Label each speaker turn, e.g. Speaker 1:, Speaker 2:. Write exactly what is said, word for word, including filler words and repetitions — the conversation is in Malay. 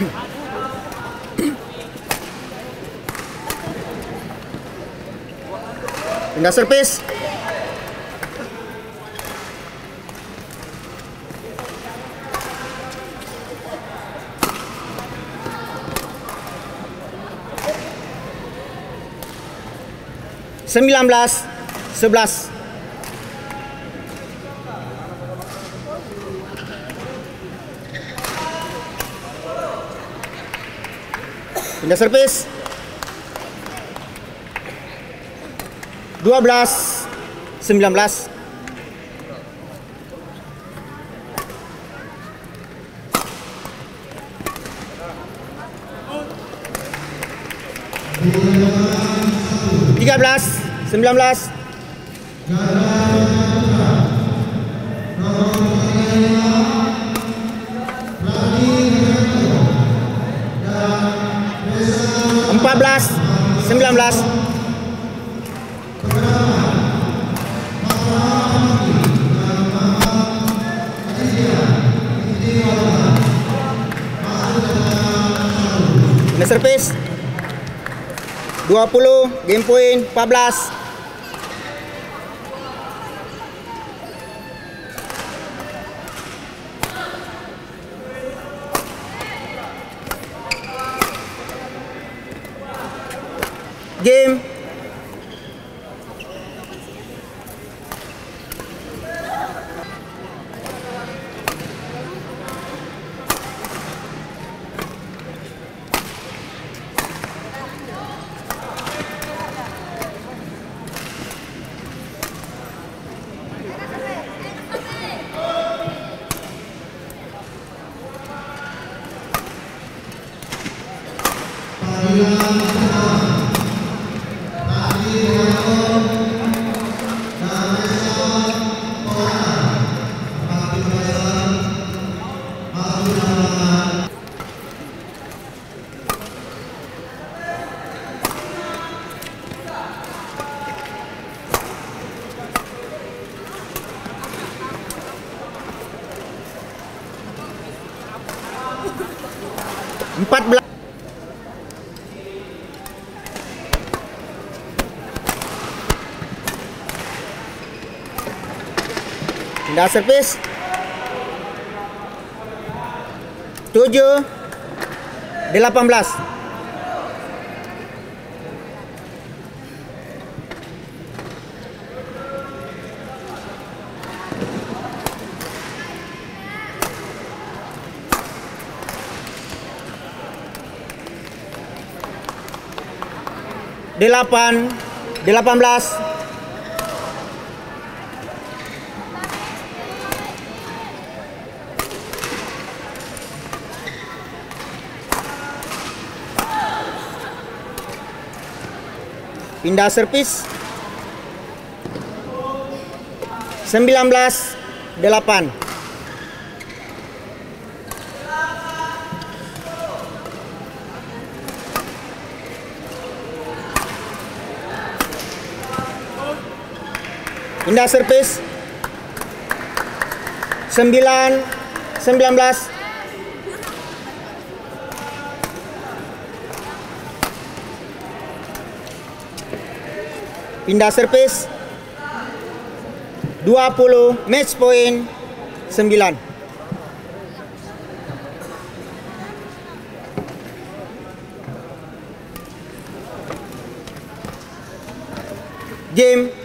Speaker 1: Pindah servis. Sembilan belas sebelas. Pindah servis. Dua belas sembilan belas. Tiga belas sembilan belas. Empat belas sembilan belas. Pindah servis. Dua puluh, game point empat belas. Game. Empat belas. Pindah servis. Tujuh delapan belas. Delapan delapan belas. Pindah servis. Sembilan belas delapan. Pindah servis. Sembilan sembilan belas. Pindah servis. Dua puluh, match point sembilan. Game.